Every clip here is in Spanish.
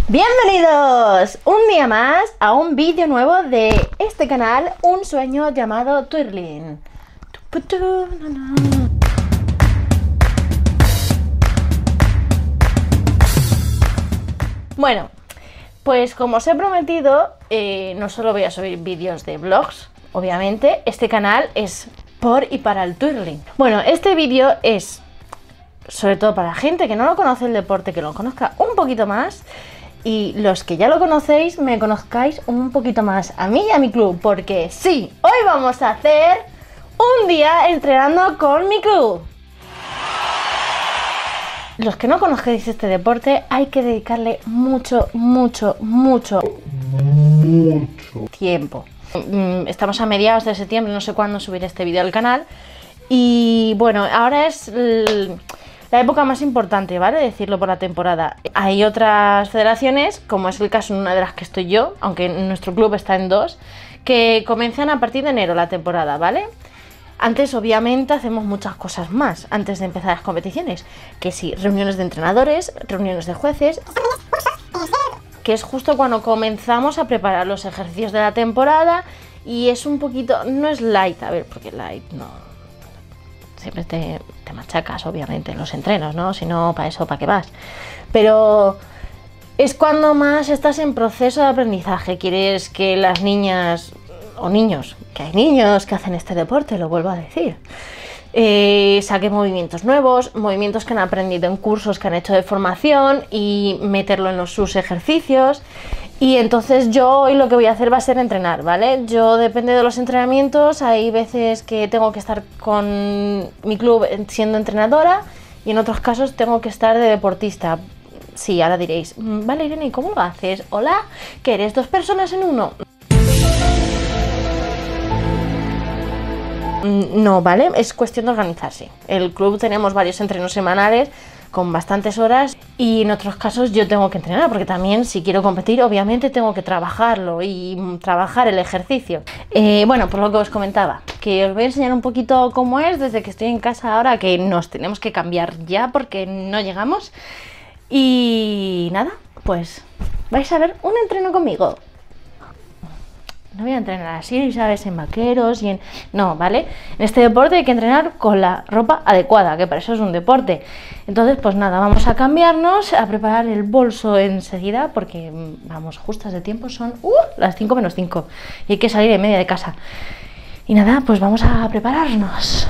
Bienvenidos un día más a un vídeo nuevo de este canal, un sueño llamado Twirling. Bueno, pues como os he prometido, no solo voy a subir vídeos de vlogs, obviamente, este canal es por y para el Twirling. Bueno, este vídeo es sobre todo para la gente que no lo conoce el deporte, que lo conozca un poquito más, y los que ya lo conocéis, me conozcáis un poquito más a mí y a mi club, porque sí, hoy vamos a hacer un día entrenando con mi club. Los que no conozcáis este deporte, hay que dedicarle mucho tiempo. Estamos a mediados de septiembre, no sé cuándo subiré este vídeo al canal, y bueno, ahora es la época más importante, ¿vale? Decirlo por la temporada. Hay otras federaciones, como es el caso en una de las que estoy yo, aunque nuestro club está en dos, que comienzan a partir de enero la temporada, ¿vale? Antes, obviamente, hacemos muchas cosas más antes de empezar las competiciones. Que sí, reuniones de entrenadores, reuniones de jueces, que es justo cuando comenzamos a preparar los ejercicios de la temporada, y es un poquito, no es light, a ver, porque light no... Siempre te machacas, obviamente, en los entrenos, ¿no? Si no, para eso, ¿para qué vas? Pero es cuando más estás en proceso de aprendizaje. Quieres que las niñas o niños, que hay niños que hacen este deporte, lo vuelvo a decir, saquen movimientos nuevos, movimientos que han aprendido en cursos que han hecho de formación, y meterlo en sus ejercicios. Y entonces yo hoy lo que voy a hacer va a ser entrenar, ¿vale? Yo, depende de los entrenamientos, hay veces que tengo que estar con mi club siendo entrenadora, y en otros casos tengo que estar de deportista. Sí, ahora diréis, vale, Irene, ¿y cómo lo haces? Hola, ¿que eres dos personas en uno? No, ¿vale? Es cuestión de organizarse. El club tenemos varios entrenos semanales con bastantes horas, y en otros casos yo tengo que entrenar, porque también, si quiero competir, obviamente tengo que trabajarlo y trabajar el ejercicio. Bueno, por lo que os comentaba, que os voy a enseñar un poquito cómo es desde que estoy en casa ahora, que nos tenemos que cambiar ya porque no llegamos. Y nada, pues vais a ver un entreno conmigo. No voy a entrenar así, ¿sabes? En vaqueros y en... No, ¿vale? En este deporte hay que entrenar con la ropa adecuada, que para eso es un deporte. Entonces, pues nada, vamos a cambiarnos, a preparar el bolso enseguida, porque vamos justas de tiempo, son las 5 menos 5 y hay que salir en media de casa. Y nada, pues vamos a prepararnos.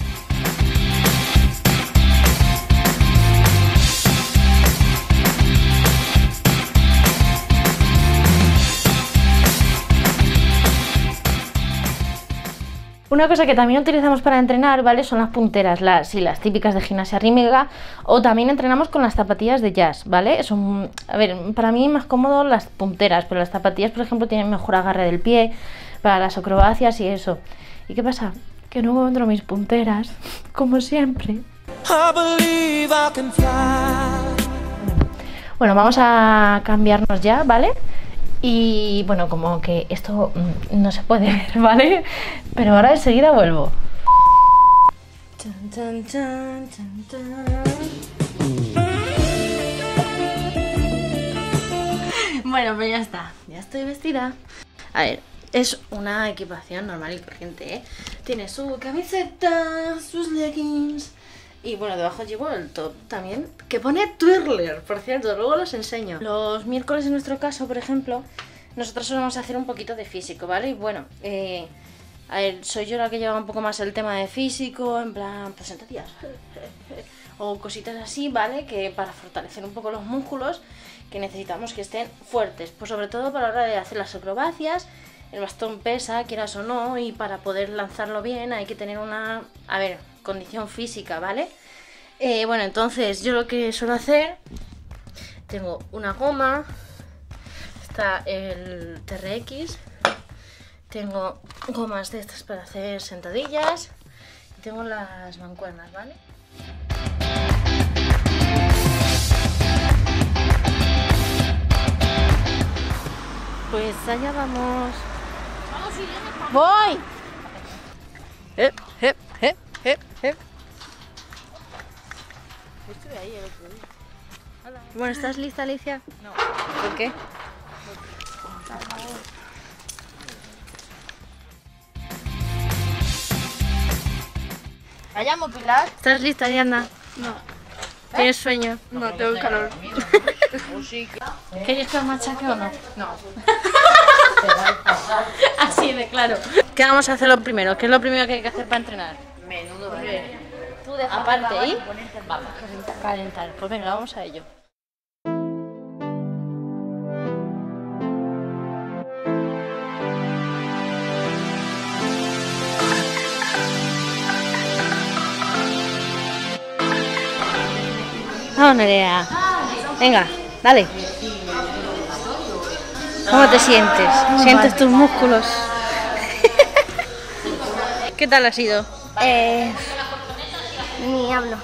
Una cosa que también utilizamos para entrenar, ¿vale? Son las punteras, las típicas de gimnasia rítmica, o también entrenamos con las zapatillas de jazz, ¿vale? Son, a ver, para mí es más cómodo las punteras, pero las zapatillas, por ejemplo, tienen mejor agarre del pie para las acrobacias y eso. ¿Y qué pasa? Que no encuentro mis punteras, como siempre. Bueno, vamos a cambiarnos ya, ¿vale? Y bueno, como que esto no se puede ver, ¿vale? Pero ahora enseguida vuelvo. Bueno, pues ya está. Ya estoy vestida. A ver, es una equipación normal y corriente, ¿eh? Tiene su camiseta, sus leggings, y bueno, debajo llevo el top también, que pone Twirler, por cierto, luego los enseño. Los miércoles, en nuestro caso, por ejemplo, nosotros solemos hacer un poquito de físico, ¿vale? Y bueno, a ver, soy yo la que lleva un poco más el tema de físico, en plan, pues sentadillas, o cositas así, ¿vale? Que para fortalecer un poco los músculos, que necesitamos que estén fuertes, pues sobre todo para la hora de hacer las acrobacias. El bastón pesa, quieras o no, y para poder lanzarlo bien hay que tener una, a ver, condición física, ¿vale? Bueno, entonces yo lo que suelo hacer, tengo una goma, está el TRX, tengo gomas de estas para hacer sentadillas, y tengo las mancuernas, ¿vale? Pues allá vamos. ¡Voy! Estuve ahí el otro día. Hola. Bueno, ¿estás lista, Alicia? No. ¿Por qué? Vayamos, Pilar. ¿Estás lista, Diana? No. ¿Tienes sueño? No, tengo calor. ¿Queréis que os machaque o no? No. Así de claro. ¿Qué vamos a hacer lo primero? ¿Qué es lo primero que hay que hacer para entrenar? Menudo. Tú aparte ahí, vamos, calentar. Pues venga, vamos a ello. Vamos, Nerea. Venga, dale. ¿Cómo te sientes? ¿Sientes tus músculos? ¿Qué tal ha sido? Ni hablo.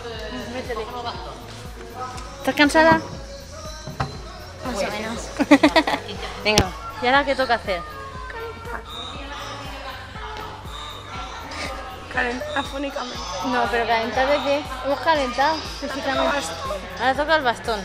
¿Estás cansada? Más o menos. Venga, ¿y ahora qué toca hacer? Afónicamente. No, pero ¿calentar de qué? Hemos calentado físicamente. Ahora toca el bastón.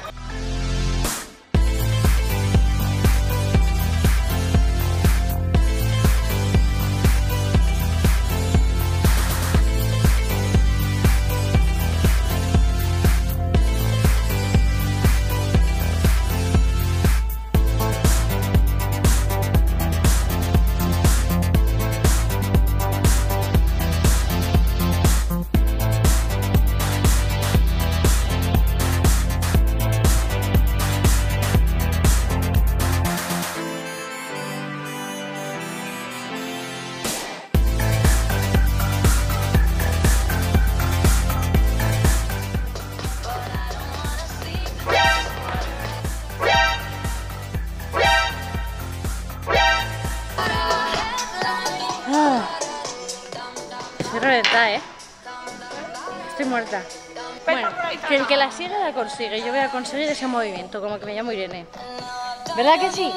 Estoy reventada, ¿eh? Estoy muerta. Bueno, que el que la sigue la consigue. Yo voy a conseguir ese movimiento, como que me llamo Irene. ¿Verdad que sí?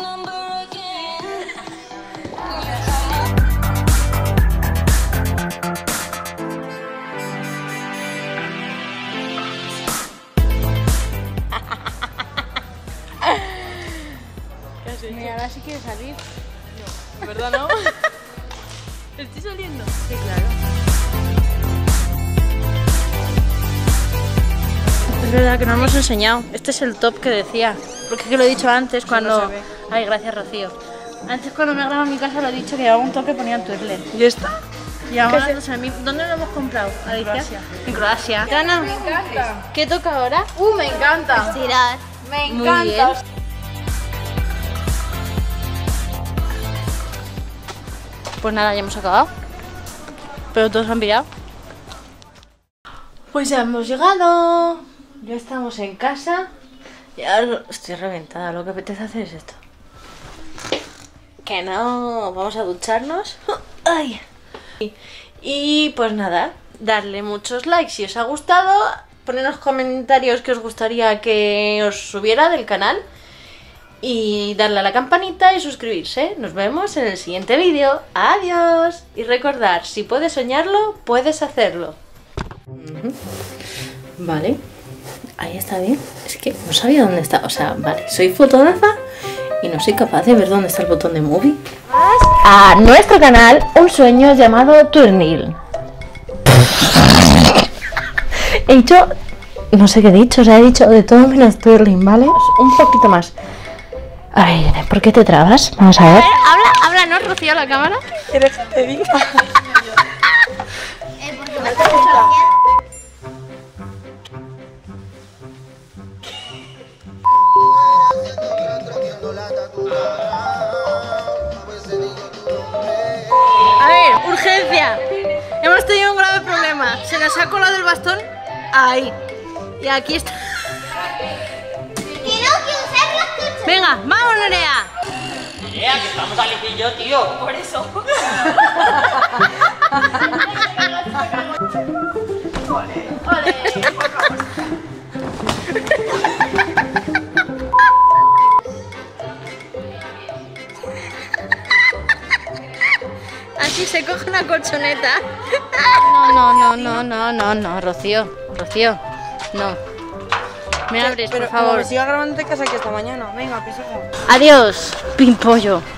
Mira, ahora sí quiere salir. No, ¿verdad no? ¿Estoy saliendo? Sí, claro. Es verdad que no hemos enseñado. Este es el top que decía. Porque es que lo he dicho antes cuando... no se ve. Ay, gracias, Rocío. Antes cuando me grababa en mi casa lo he dicho que llevaba un top que ponía en Twitter. ¿Y esta? Llevamos las 12.000. ¿Dónde lo hemos comprado, Alicia? En Croacia. Dana, Me encanta. ¿qué toca ahora? Me encanta. Tirar. Me Muy encanta. bien. Pues nada, ya hemos acabado. Pero todos han pirado. Pues ya hemos llegado. Ya estamos en casa. Ya estoy reventada. Lo que apetece hacer es esto. Que no, vamos a ducharnos. Ay. Y pues nada, darle muchos likes si os ha gustado. Poner en los comentarios que os gustaría que os subiera del canal. Y darle a la campanita y suscribirse. Nos vemos en el siguiente vídeo. Adiós. Y recordar, si puedes soñarlo, puedes hacerlo. Vale. Ahí está bien. Es que no sabía dónde está. O sea, vale, soy fotógrafa y no soy capaz de ver dónde está el botón de movie. A nuestro canal un sueño llamado Turnil. He dicho... No sé qué he dicho. O sea, he dicho de todo menos Twirling, ¿vale? Un poquito más. A ver, Irene, ¿por qué te trabas? Vamos a ver. Habla, ¿no, Rocío, a la cámara? ¿Quieres que te diga? Porque me está escuchando. A ver, urgencia. Hemos tenido un grave problema. Se nos ha colado el bastón ahí. Y aquí está. Que no quiero usar las cuchas. Venga, vamos, Nerea. Nerea, que estamos Alicia y yo, tío. Por eso. Así se coge una colchoneta. No, Rocío. Rocío, no. Me abres, Pero por favor. como me siga grabando te casas aquí hasta mañana. Venga, que salga. Adiós, pimpollo.